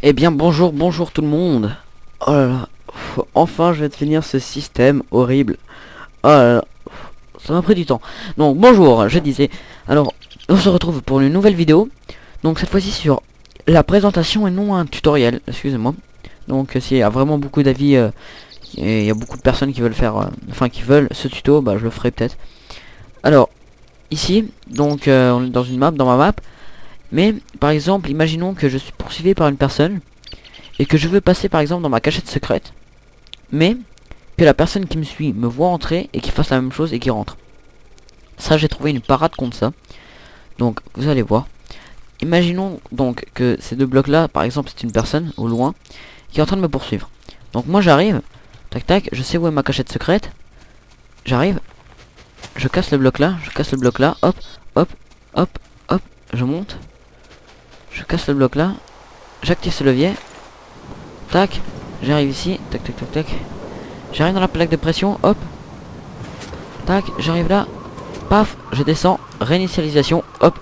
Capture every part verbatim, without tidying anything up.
Eh bien bonjour, bonjour tout le monde. Oh là là, pff, enfin je vais te finir ce système horrible. Oh là là, ça m'a pris du temps. Donc bonjour, je disais. Alors, on se retrouve pour une nouvelle vidéo. Donc cette fois-ci sur la présentation et non un tutoriel, excusez-moi. Donc s'il y a vraiment beaucoup d'avis, euh, et il y a beaucoup de personnes qui veulent faire, euh, enfin qui veulent ce tuto, bah je le ferai peut-être. Alors, ici, donc euh, on est dans une map, dans ma map. Mais par exemple, imaginons que je suis poursuivi par une personne et que je veux passer par exemple dans ma cachette secrète, mais que la personne qui me suit me voit entrer et qu'il fasse la même chose et qu'il rentre. Ça, j'ai trouvé une parade contre ça. Donc vous allez voir. Imaginons donc que ces deux blocs là, par exemple, c'est une personne au loin qui est en train de me poursuivre. Donc moi j'arrive, tac tac, je sais où est ma cachette secrète. J'arrive, je casse le bloc là, je casse le bloc là, hop, hop, hop, hop, je monte. Je casse le bloc là, j'active ce levier, tac, j'arrive ici, tac tac tac tac, j'arrive dans la plaque de pression, hop, tac, j'arrive là, paf, je descends, réinitialisation, hop,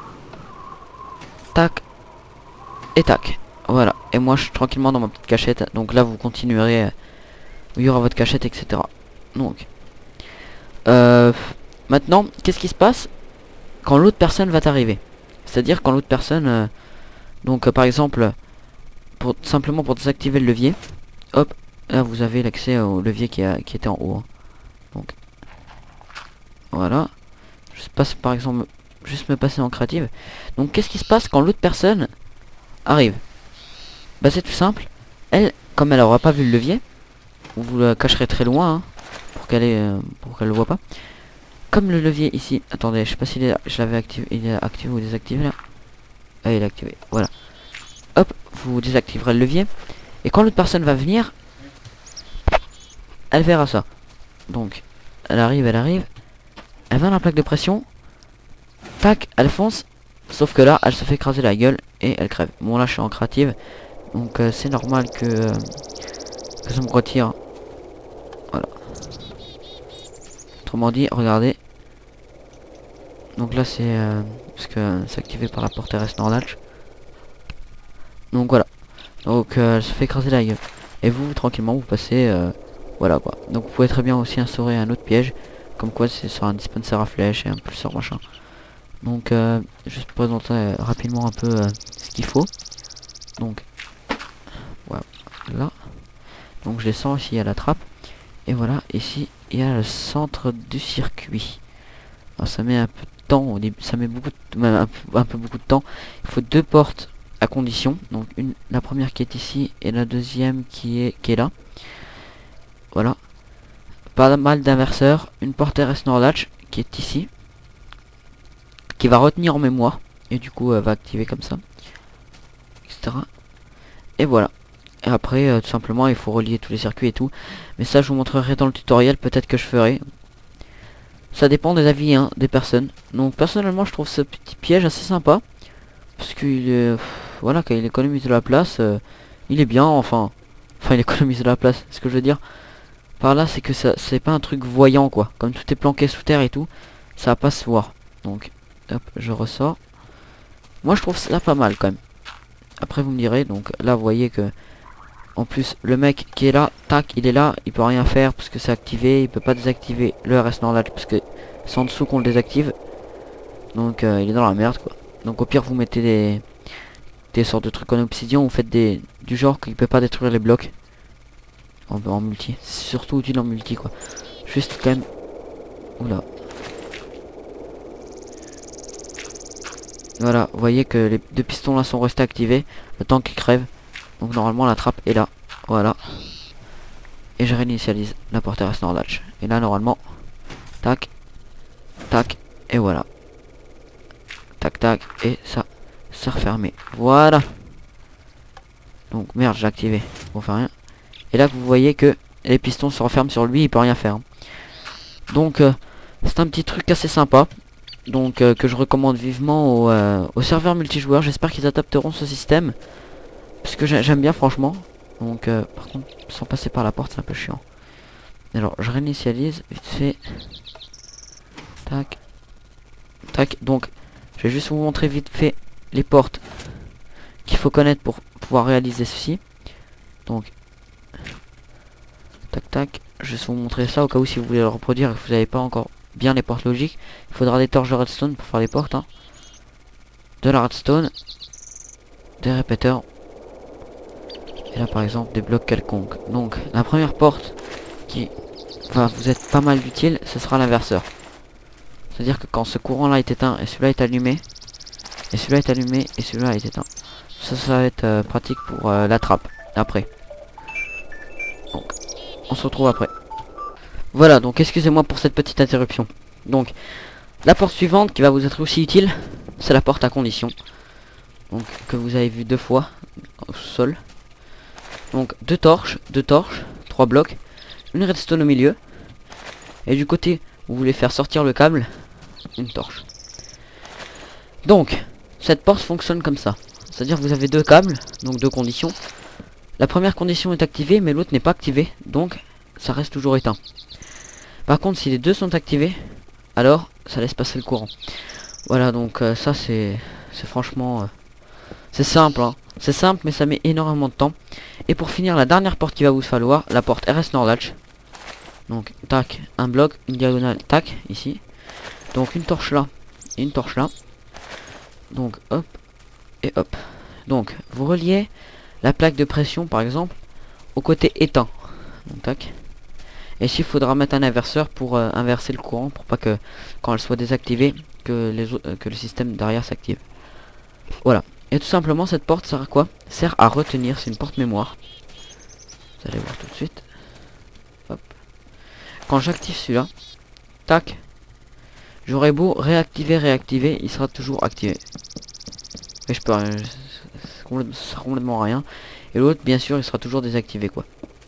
tac, et tac, voilà, et moi je suis tranquillement dans ma petite cachette, donc là vous continuerez, il y aura votre cachette, et cetera. Donc, euh, maintenant, qu'est-ce qui se passe quand l'autre personne va t'arriver? C'est-à-dire quand l'autre personne... Euh, Donc euh, par exemple, pour simplement pour désactiver le levier, hop, là vous avez l'accès au levier qui, a, qui était en haut. Hein. Donc voilà, je passe par exemple, juste me passer en créative. Donc qu'est-ce qui se passe quand l'autre personne arrive? Bah c'est tout simple. Elle, comme elle aura pas vu le levier, vous le cacherez très loin hein, pour qu'elle euh, pour qu'elle le voit pas. Comme le levier ici, attendez, je sais pas si je l'avais activé, il est activé ou désactivé là. Ah, il est activé, voilà. Hop, vous désactiverez le levier. Et quand l'autre personne va venir, elle verra ça. Donc, elle arrive, elle arrive. Elle va dans la plaque de pression. Tac, elle fonce. Sauf que là, elle se fait écraser la gueule et elle crève. Bon, là, je suis en créative. Donc, euh, c'est normal que, euh, que ça me retire. Voilà. Autrement dit, regardez. Donc là, c'est... Euh, parce que c'est activé par la porte R S Nordalch. Donc voilà. Donc euh, elle se fait écraser la gueule. Et vous, tranquillement, vous passez... Euh, voilà quoi. Donc vous pouvez très bien aussi instaurer un autre piège. Comme quoi c'est sur un dispenser à flèches et un pulseur machin. Donc euh, juste présenter euh, rapidement un peu euh, ce qu'il faut. Donc voilà. Donc je descends ici à la trappe. Et voilà, ici il y a le centre du circuit. Alors ça met un peu de temps au début, ça met beaucoup de, même un, peu, un peu beaucoup de temps. Il faut deux portes à condition. Donc une, la première qui est ici et la deuxième qui est qui est là. Voilà. Pas mal d'inverseurs. Une porte R S Nordalch qui est ici. Qui va retenir en mémoire. Et du coup euh, va activer comme ça. Etc. Et voilà. Et après euh, tout simplement il faut relier tous les circuits et tout. Mais ça je vous montrerai dans le tutoriel. Peut-être que je ferai. Ça dépend des avis hein, des personnes. Donc personnellement je trouve ce petit piège assez sympa. Parce qu'il est... Voilà, quand il économise de la place, euh, il est bien, enfin... Enfin, il économise de la place, ce que je veux dire. Par là, c'est que ça c'est pas un truc voyant, quoi. Comme tout est planqué sous terre et tout, ça va pas se voir. Donc, hop, je ressors. Moi, je trouve ça pas mal, quand même. Après, vous me direz, donc là, vous voyez que... En plus, le mec qui est là, tac, il est là, il peut rien faire parce que c'est activé. Il peut pas désactiver le R S Nordalch parce que c'est en dessous qu'on le désactive. Donc, euh, il est dans la merde, quoi. Donc au pire vous mettez des des sortes de trucs en obsidian, vous faites des du genre qu'il peut pas détruire les blocs en, en multi. C'est surtout utile en multi quoi. Juste quand même. Oula. Voilà, vous voyez que les deux pistons là sont restés activés. Le temps qu'ils crèvent. Donc normalement la trappe est là. Voilà. Et je réinitialise la porte R S Nordalch. Et là normalement. Tac. Tac. Et voilà. Tac tac. Et ça. C'est refermé. Voilà. Donc merde, j'ai activé. Pour faire rien. Et là vous voyez que les pistons se referment sur lui, il peut rien faire. Donc euh, c'est un petit truc assez sympa. Donc euh, que je recommande vivement aux, euh, aux serveurs multijoueurs. J'espère qu'ils adapteront ce système. Parce que j'aime bien franchement. Donc euh, par contre sans passer par la porte c'est un peu chiant. Alors je réinitialise vite fait. Tac. Tac. Donc je vais juste vous montrer vite fait les portes qu'il faut connaître pour pouvoir réaliser ceci. Donc tac tac, je vais vous montrer ça au cas où si vous voulez le reproduire et que vous n'avez pas encore bien les portes logiques. Il faudra des torches de redstone pour faire les portes, hein. De la redstone, des répéteurs, et là par exemple des blocs quelconques. Donc la première porte qui va vous être pas mal utile, ce sera l'inverseur. C'est à dire que quand ce courant là est éteint et celui-là est allumé, et celui-là est allumé et celui-là est éteint, ça ça va être euh, pratique pour euh, la trappe après. Donc on se retrouve après. Voilà, donc excusez-moi pour cette petite interruption. Donc la porte suivante qui va vous être aussi utile, c'est la porte à condition, donc que vous avez vu deux fois au sol. Donc deux torches, deux torches, trois blocs, une redstone au milieu, et du côté où vous voulez faire sortir le câble, une torche. Donc cette porte fonctionne comme ça, c'est à dire que vous avez deux câbles, donc deux conditions. La première condition est activée mais l'autre n'est pas activée, donc ça reste toujours éteint. Par contre si les deux sont activés, alors ça laisse passer le courant. Voilà, donc euh, ça c'est c'est franchement euh, c'est simple, hein. C'est simple mais ça met énormément de temps. Et pour finir, la dernière porte qu'il va vous falloir, la porte R S Nordlatch. Donc tac, un bloc, une diagonale, tac, ici. Donc une torche là et une torche là. Donc hop et hop. Donc vous reliez la plaque de pression par exemple au côté éteint. Donc tac. Et ici il faudra mettre un inverseur pour euh, inverser le courant, pour pas que quand elle soit désactivée que les autres, euh, que le système derrière s'active. Voilà. Et tout simplement cette porte sert à quoi? Sert à retenir, c'est une porte mémoire. Vous allez voir tout de suite. Hop. Quand j'active celui-là, tac, j'aurai beau réactiver, réactiver, il sera toujours activé. Et je peux euh, ça sera complètement rien. Et l'autre bien sûr il sera toujours désactivé quoi.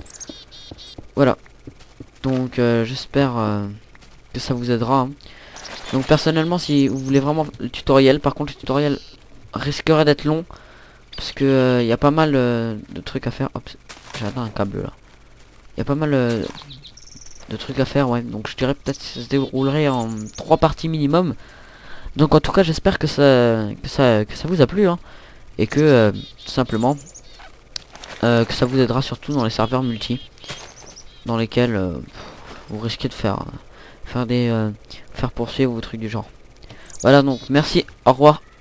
Voilà. Donc euh, j'espère euh, que ça vous aidera, hein. Donc personnellement si vous voulez vraiment le tutoriel, par contre le tutoriel risquerait d'être long parce que il euh, y a pas mal euh, de trucs à faire. Hop, j'ai atteint un câble là. Il y a pas mal euh, de trucs à faire, ouais. Donc je dirais peut-être que ça se déroulerait en trois parties minimum. Donc en tout cas j'espère que ça que ça que ça vous a plu, hein, et que euh, tout simplement euh, que ça vous aidera surtout dans les serveurs multi dans lesquels euh, vous risquez de faire euh, faire des euh, faire poursuivre vos trucs du genre. Voilà, donc merci, au revoir.